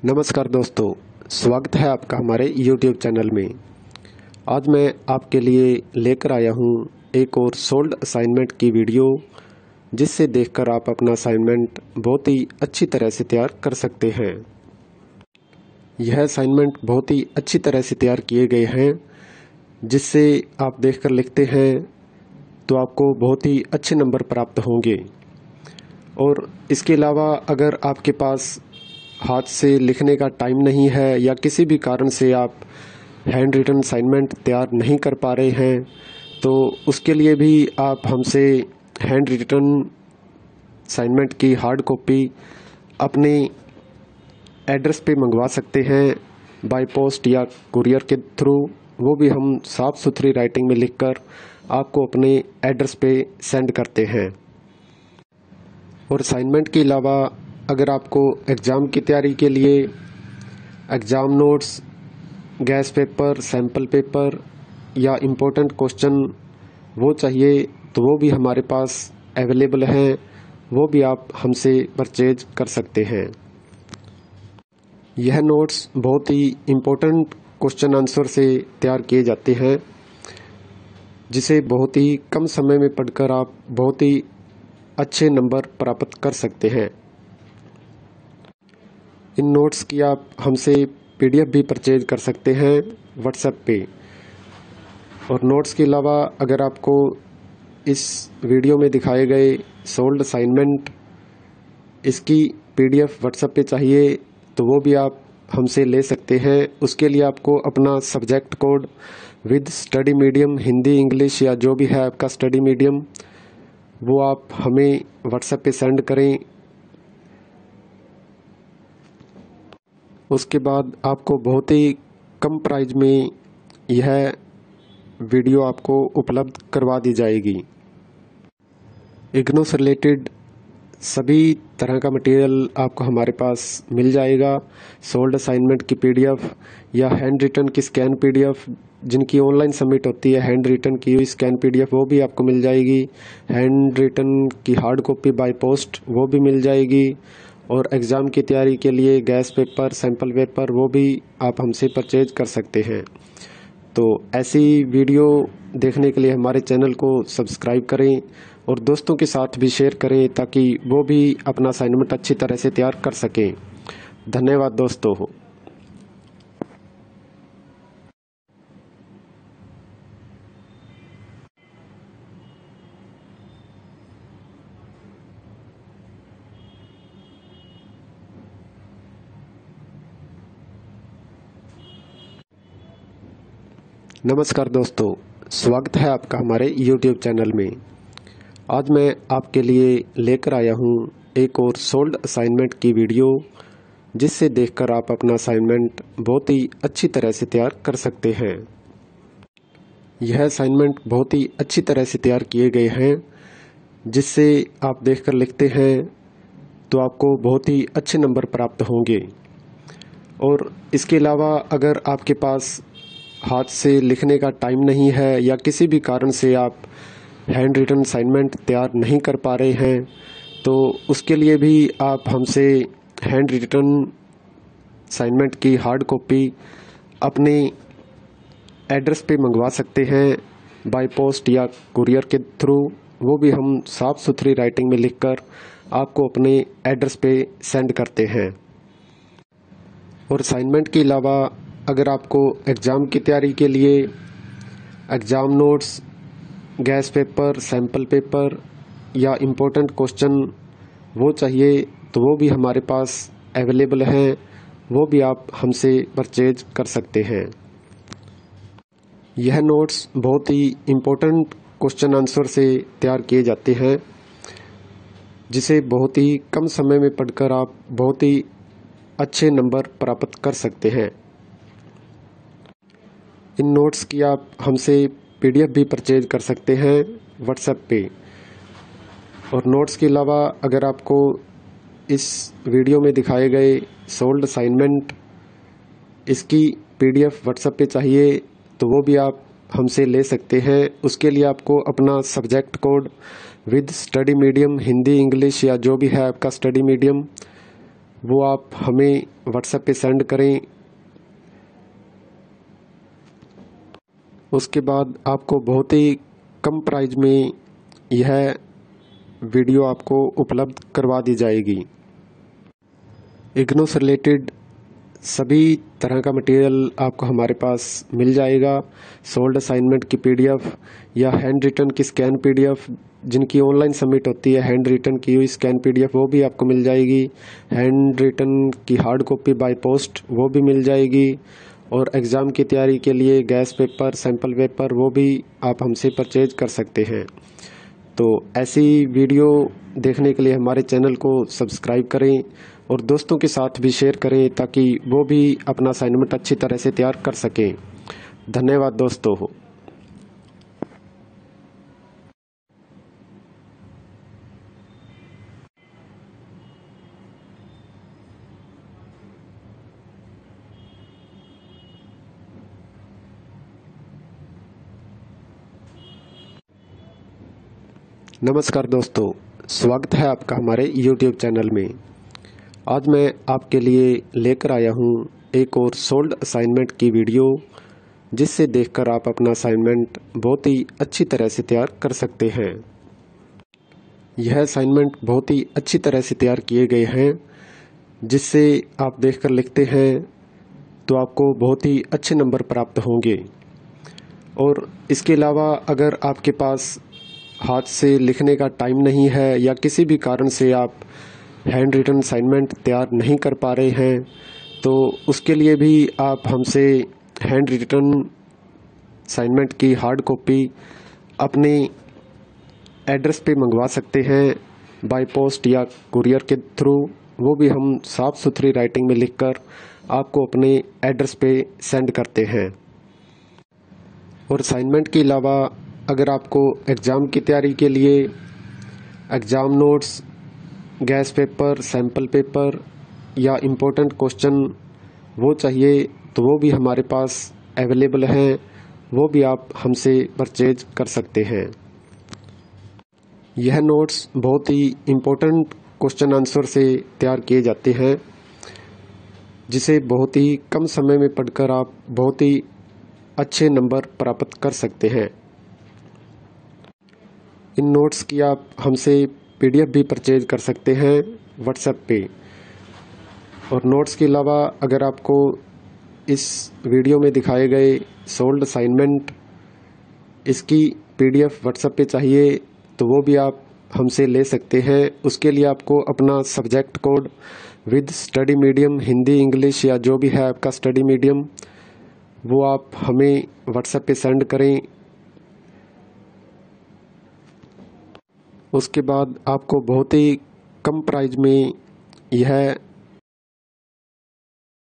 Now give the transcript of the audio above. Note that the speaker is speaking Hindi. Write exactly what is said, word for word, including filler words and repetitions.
नमस्कार दोस्तों, स्वागत है आपका हमारे यूट्यूब चैनल में। आज मैं आपके लिए लेकर आया हूँ एक और सोल्ड असाइनमेंट की वीडियो, जिससे देखकर आप अपना असाइनमेंट बहुत ही अच्छी तरह से तैयार कर सकते हैं। यह असाइनमेंट बहुत ही अच्छी तरह से तैयार किए गए हैं, जिससे आप देखकर लिखते हैं तो आपको बहुत ही अच्छे नंबर प्राप्त होंगे। और इसके अलावा अगर आपके पास हाथ से लिखने का टाइम नहीं है या किसी भी कारण से आप हैंड रिटन असाइनमेंट तैयार नहीं कर पा रहे हैं, तो उसके लिए भी आप हमसे हैंड रिटन असाइनमेंट की हार्ड कॉपी अपने एड्रेस पे मंगवा सकते हैं, बाय पोस्ट या कुरियर के थ्रू। वो भी हम साफ़ सुथरी राइटिंग में लिखकर आपको अपने एड्रेस पे सेंड करते हैं। और असाइनमेंट के अलावा अगर आपको एग्ज़ाम की तैयारी के लिए exam notes, guess paper, sample paper या इम्पोर्टेंट क्वेश्चन वो चाहिए, तो वो भी हमारे पास अवेलेबल हैं। वो भी आप हमसे परचेज कर सकते हैं। यह नोट्स बहुत ही इम्पोर्टेंट क्वेश्चन आंसर से तैयार किए जाते हैं, जिसे बहुत ही कम समय में पढ़कर आप बहुत ही अच्छे नंबर प्राप्त कर सकते हैं। इन नोट्स की आप हमसे पीडीएफ भी परचेज कर सकते हैं व्हाट्सएप पे। और नोट्स के अलावा अगर आपको इस वीडियो में दिखाए गए सोल्ड असाइनमेंट इसकी पीडीएफ व्हाट्सएप पे चाहिए, तो वो भी आप हमसे ले सकते हैं। उसके लिए आपको अपना subject code with study medium, Hindi, English या जो भी है आपका स्टडी मीडियम, वो आप हमें व्हाट्सएप पे सेंड करें। उसके बाद आपको बहुत ही कम प्राइस में यह वीडियो आपको उपलब्ध करवा दी जाएगी। इग्नू से रिलेटेड सभी तरह का मटेरियल आपको हमारे पास मिल जाएगा। सोल्ड असाइनमेंट की पीडीएफ या हैंड रिटन की स्कैन पीडीएफ, जिनकी ऑनलाइन सबमिट होती है, हैंड रिटन की हुई स्कैन पीडीएफ वो भी आपको मिल जाएगी। हैंड रिटन की हार्ड कॉपी बाय पोस्ट वो भी मिल जाएगी। और एग्ज़ाम की तैयारी के लिए गैस पेपर, सैम्पल पेपर वो भी आप हमसे परचेज कर सकते हैं। तो ऐसी वीडियो देखने के लिए हमारे चैनल को सब्सक्राइब करें और दोस्तों के साथ भी शेयर करें, ताकि वो भी अपना असाइनमेंट अच्छी तरह से तैयार कर सकें। धन्यवाद दोस्तों। नमस्कार दोस्तों, स्वागत है आपका हमारे यूट्यूब चैनल में। आज मैं आपके लिए लेकर आया हूँ एक और सोल्ड असाइनमेंट की वीडियो, जिससे देखकर आप अपना असाइनमेंट बहुत ही अच्छी तरह से तैयार कर सकते हैं। यह असाइनमेंट बहुत ही अच्छी तरह से तैयार किए गए हैं, जिससे आप देखकर लिखते हैं तो आपको बहुत ही अच्छे नंबर प्राप्त होंगे। और इसके अलावा अगर आपके पास हाथ से लिखने का टाइम नहीं है या किसी भी कारण से आप हैंड रिटन असाइनमेंट तैयार नहीं कर पा रहे हैं, तो उसके लिए भी आप हमसे हैंड रिटन असाइनमेंट की हार्ड कॉपी अपने एड्रेस पे मंगवा सकते हैं, बाय पोस्ट या कुरियर के थ्रू। वो भी हम साफ़ सुथरी राइटिंग में लिखकर आपको अपने एड्रेस पे सेंड करते हैं। और असाइनमेंट के अलावा अगर आपको एग्ज़ाम की तैयारी के लिए exam notes, guess paper, sample paper या इम्पोर्टेंट क्वेश्चन वो चाहिए, तो वो भी हमारे पास अवेलेबल हैं। वो भी आप हमसे परचेज कर सकते हैं। यह नोट्स बहुत ही इम्पोर्टेंट क्वेश्चन आंसर से तैयार किए जाते हैं, जिसे बहुत ही कम समय में पढ़कर आप बहुत ही अच्छे नंबर प्राप्त कर सकते हैं। इन नोट्स की आप हमसे पीडीएफ भी परचेज कर सकते हैं व्हाट्सएप पे। और नोट्स के अलावा अगर आपको इस वीडियो में दिखाए गए सोल्ड असाइनमेंट इसकी पीडीएफ व्हाट्सएप पे चाहिए, तो वो भी आप हमसे ले सकते हैं। उसके लिए आपको अपना subject code with study medium, Hindi, English या जो भी है आपका स्टडी मीडियम, वो आप हमें व्हाट्सएप पे सेंड करें। उसके बाद आपको बहुत ही कम प्राइस में यह वीडियो आपको उपलब्ध करवा दी जाएगी। इग्नू से रिलेटेड सभी तरह का मटेरियल आपको हमारे पास मिल जाएगा। सोल्ड असाइनमेंट की पीडीएफ या हैंड रिटन की स्कैन पीडीएफ, जिनकी ऑनलाइन सबमिट होती है, हैंड रिटन की हुई स्कैन पीडीएफ वो भी आपको मिल जाएगी। हैंड रिटन की हार्ड कॉपी बाय पोस्ट वो भी मिल जाएगी। और एग्ज़ाम की तैयारी के लिए गैस पेपर, सैम्पल पेपर वो भी आप हमसे परचेज कर सकते हैं। तो ऐसी वीडियो देखने के लिए हमारे चैनल को सब्सक्राइब करें और दोस्तों के साथ भी शेयर करें ताकि वो भी अपना असाइनमेंट अच्छी तरह से तैयार कर सकें। धन्यवाद दोस्तों। नमस्कार दोस्तों, स्वागत है आपका हमारे YouTube चैनल में। आज मैं आपके लिए लेकर आया हूँ एक और सोल्ड असाइनमेंट की वीडियो, जिससे देखकर आप अपना असाइनमेंट बहुत ही अच्छी तरह से तैयार कर सकते हैं। यह असाइनमेंट बहुत ही अच्छी तरह से तैयार किए गए हैं, जिससे आप देखकर लिखते हैं तो आपको बहुत ही अच्छे नंबर प्राप्त होंगे। और इसके अलावा अगर आपके पास हाथ से लिखने का टाइम नहीं है या किसी भी कारण से आप हैंड रिटन असाइनमेंट तैयार नहीं कर पा रहे हैं, तो उसके लिए भी आप हमसे हैंड रिटन असाइनमेंट की हार्ड कॉपी अपने एड्रेस पे मंगवा सकते हैं, बाय पोस्ट या कुरियर के थ्रू। वो भी हम साफ़ सुथरी राइटिंग में लिखकर आपको अपने एड्रेस पे सेंड करते हैं। और असाइनमेंट के अलावा अगर आपको एग्ज़ाम की तैयारी के लिए exam notes, guess paper, sample paper या इम्पोर्टेंट क्वेश्चन वो चाहिए, तो वो भी हमारे पास अवेलेबल हैं। वो भी आप हमसे परचेज कर सकते हैं। यह नोट्स बहुत ही इम्पोर्टेंट क्वेश्चन आंसर से तैयार किए जाते हैं, जिसे बहुत ही कम समय में पढ़कर आप बहुत ही अच्छे नंबर प्राप्त कर सकते हैं। इन नोट्स की आप हमसे पीडीएफ भी परचेज कर सकते हैं व्हाट्सएप पे। और नोट्स के अलावा अगर आपको इस वीडियो में दिखाए गए सोल्ड असाइनमेंट इसकी पीडीएफ व्हाट्सएप पे चाहिए, तो वो भी आप हमसे ले सकते हैं। उसके लिए आपको अपना subject code with study medium, Hindi, English या जो भी है आपका स्टडी मीडियम, वो आप हमें व्हाट्सएप पे सेंड करें। उसके बाद आपको बहुत ही कम प्राइस में यह